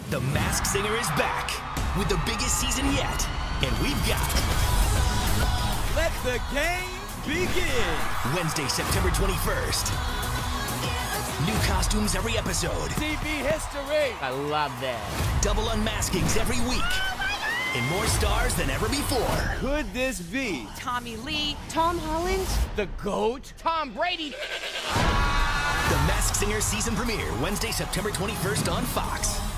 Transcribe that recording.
The Masked Singer is back with the biggest season yet. And we've got... Let the game begin. Wednesday, September 21st. New costumes every episode. TV history. I love that. Double unmaskings every week. And more stars than ever before. Could this be Tommy Lee, Tom Holland, the GOAT? Tom Brady. The Masked Singer season premiere, Wednesday, September 21st on Fox.